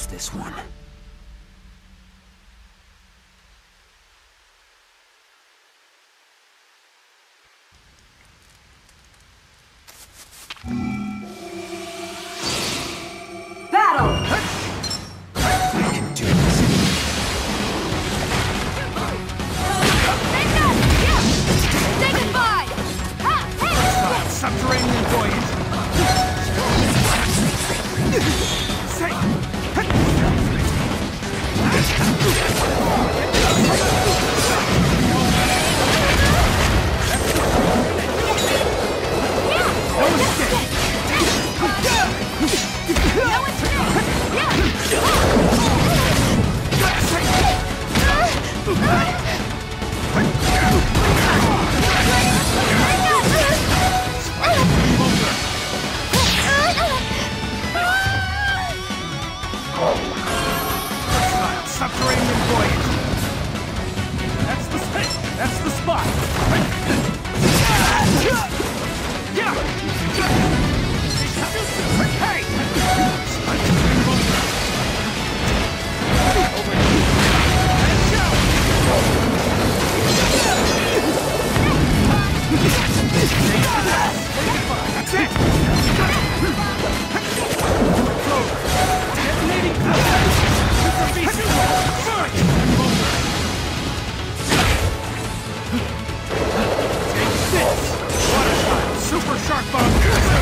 lose this one. Subterranean voyage. Subterranean voyage. That's the spot. Hey! That's it! Detonating Super Shark Bomb!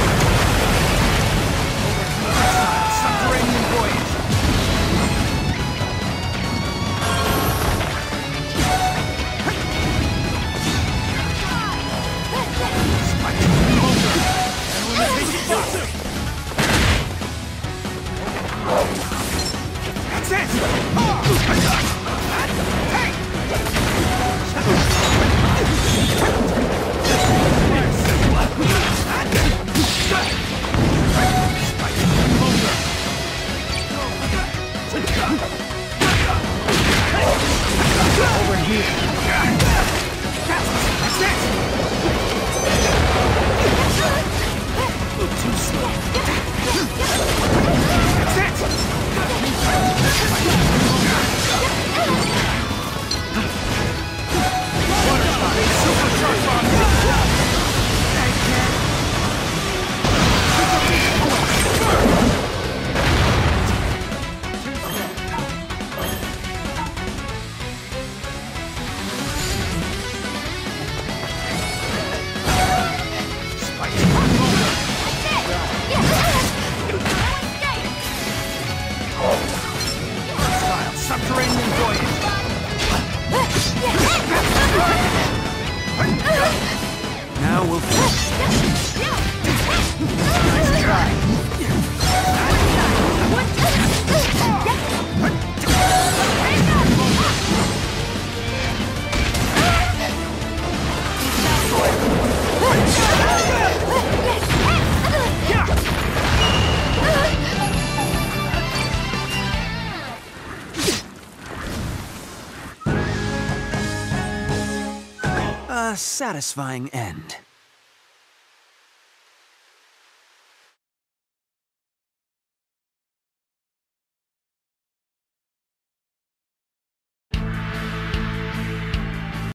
Subterranean voyage! That's it! Hey! Over here. That's it! Too slow. That's it! Super Shark Bomb! Subterranean voyage. Now we'll finish. Nice try. A satisfying end.